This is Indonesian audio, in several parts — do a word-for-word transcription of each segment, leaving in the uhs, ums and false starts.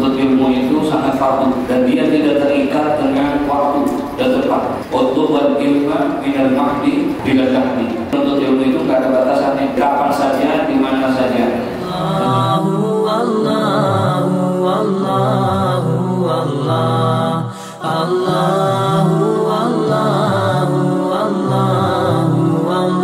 Menuntut ilmu itu sangat fardu dan dia tidak terikat dengan waktu dan tempat. Utlubul ilma minal mahdi ila lahdi. Menuntut ilmu itu nggak ada batasannya, kapan saja, di mana saja. Allahu Allahu Allahu Allah Allahu Allahu Allahu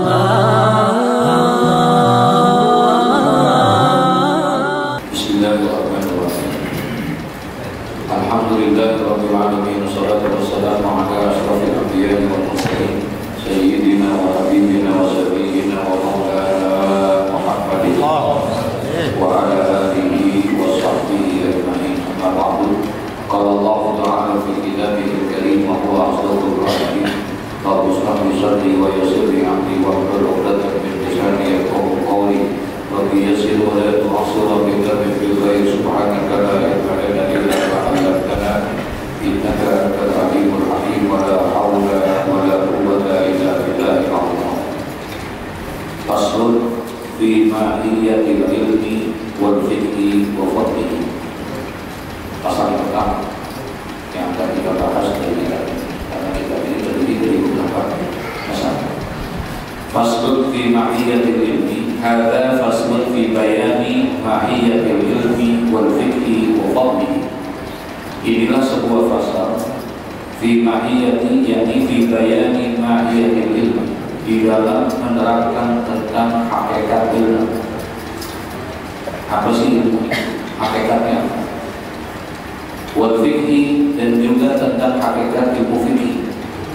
Allah. Bismillahirrahmanirrahim. Alhamdulillahirabbil alamin, wassalatu wassalamu ala asyrofil anbiya'i wal mursalin sayyidina wa habibina wa sayyidina wa maulana Muhammadin wa ala alihi wa sahbihi ajma'in. Amma ba'du. Qala Allah ta'ala fi kitabihil karim wa huwa asdaqul qa'ilin. Rabbi shrah li sadri wa yassir li amri wahlul 'uqdatam min lisani yafqahu qawli. Rabbi yassir wa la tu'assir bi karim bil ghaib subhanaka la ilma lana illa ma 'allamtana innaka antal alimul hakim wa la hawla wa la quwwata illa billahil 'azim. Faslun fi mahiyatil ilmi wal fiqhi wa fadlihi. Pasal pertama yang akan kita bahas dari karena kita ini terdiri dari beberapa masalah. Faslun fi mahiyatil ilmi, hadza faslun fi bayani mahiyatil ilmi wal fiqhi wa fadlihi. Inilah sebuah fasal fi mahiyati, yakni fi bayani mahiyatil ilmi, di dalam menerangkan tentang hakikat ilmu. Apa sih ilmu? Hakikatnya apa? Wal fiqhi, dan juga tentang hakikat ilmu fikih.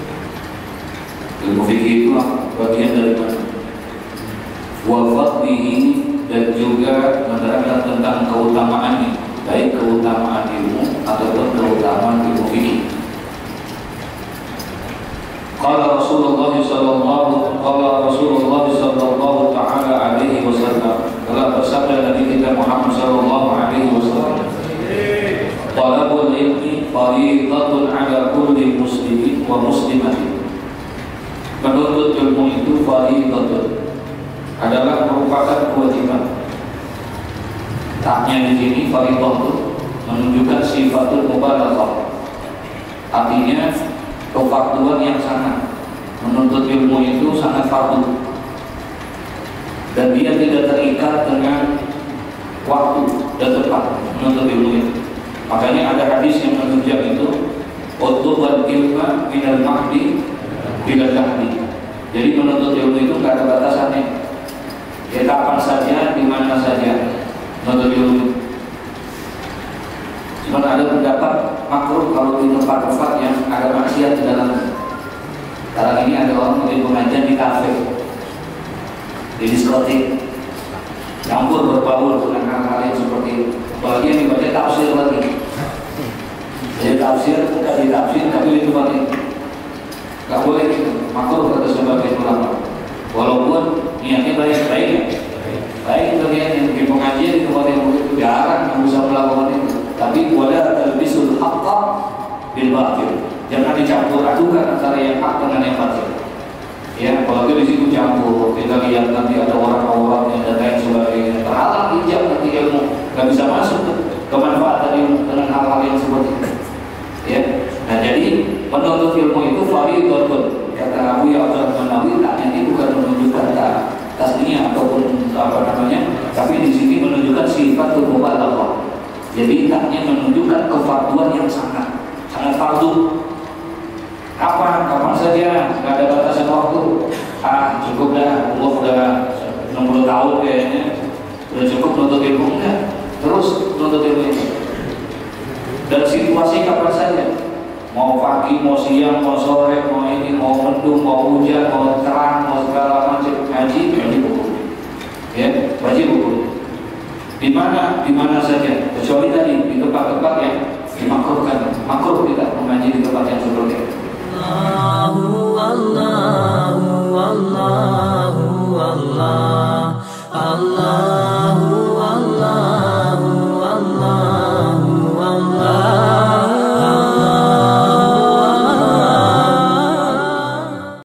Ilmu fikih itu bagian dari mana? Wa fadlihi, dan juga menerangkan tentang keutamaannya, baik keutamaan ilmu ataupun keutamaan ilmu fikih. Qala Rasulullah sallallahu qala Rasulullah sallallahu taala alaihi wasallam, telah bersabda Nabi kita Muhammad sallallahu alaihi wasallam, talabul ilmi fariidatun ala kulli muslimin wa muslimatin. Menuntut ilmu itu fariidatun, adalah merupakan kewajiban. Taknya di sini fariidah itu menunjukkan sifatul mubalaghah, artinya kefarduan yang sangat. Menuntut ilmu itu sangat fardu dan dia tidak terikat dengan waktu dan tempat. Menuntut ilmu itu, makanya ada hadis yang menunjukkan itu, utlubul ilma minal mahdi ila lahdi. Jadi menuntut ilmu itu nggak ada batasannya, ya kapan saja, di mana saja menuntut ilmu. Cuma ada pendapat makruh kalau di tempat-tempat yang ada maksiat di dalamnya. Sekarang ini ada orang mungkin pengajian di kafe, di diskotik, campur berbaur dengan hal-hal yang seperti itu. Apalagi yang dibaca tafsir lagi. Jadi tafsir, bukan di tafsir, tapi di tempat ini gak boleh gitu, makruh kata sebagian ulama. Walaupun niatnya baik-baik, baik itu niatnya di pengajian di tempat yang begitu, jarang yang bisa melakukan itu. Tapi wala talbisul haqqa bil batil, jangan dicampur adukan antara yang hak dengan yang batil. Ya, kalau di situ campur, kita lihat nanti ada orang-orang dan lain sebagainya, terhalang hijab nanti ilmu, nggak bisa masuk ke kemanfaatan ilmu dengan hal-hal yang seperti itu. Ya, nah jadi menuntut ilmu itu fardhu, kata Abu Ya'la An-Nawawi, ini bukan menunjukkan tasniah ataupun apa namanya, tapi di sini menunjukkan sifatul mubalaghah. Jadi taknya menunjukkan kefarduan yang sangat sangat fardu. Kapan? Kapan saja, nggak ada batasan waktu. Ah, cukup dah, Allah udah enam puluh tahun kayaknya, udah cukup menuntut ilmu, enggak? Terus menuntut ilmu itu. Dan situasi kapan saja, mau pagi, mau siang, mau sore, mau ini, mau mendung, mau hujan, mau terang, mau segala macam, ngaji, ngaji buku. Ya, baca buku. Di mana, di mana saja, kecuali tadi di tempat-tempat yang dimakruhkan. Makruh kita mengaji di tempat yang seperti itu. Allahu Allahu Allahu Allah.